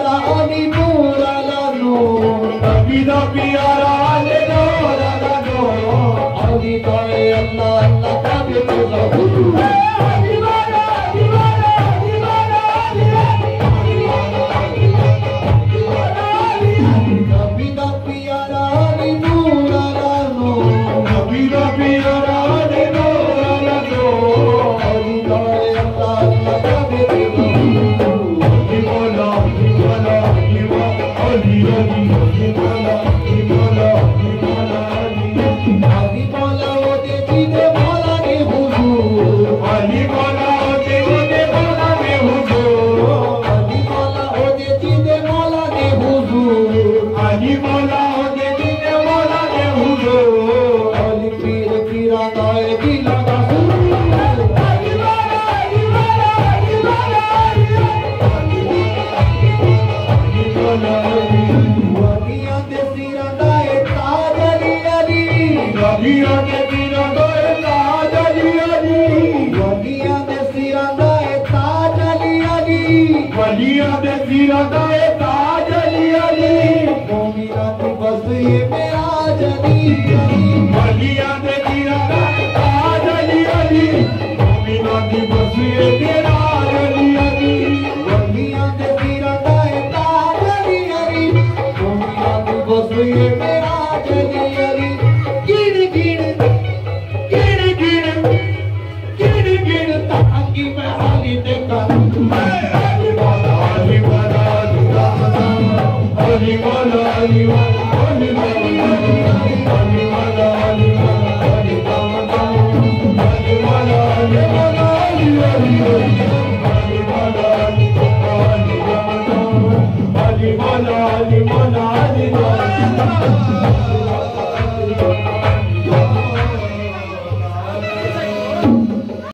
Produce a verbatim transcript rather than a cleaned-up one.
पियारा अली नूर अला नूर नबी दा पियारा अली नूर अला नूर अली ताए अल्लाह अल्लाह काबे तो हुजूर दीवाना दीवाना दीवाना नबी दा पियारा अली नूर अला नूर नबी दा पियारा अली नूर अला नूर अली ताए अल्लाह अल्लाह काबे तो गिण गिण गिण गिण गिण गिण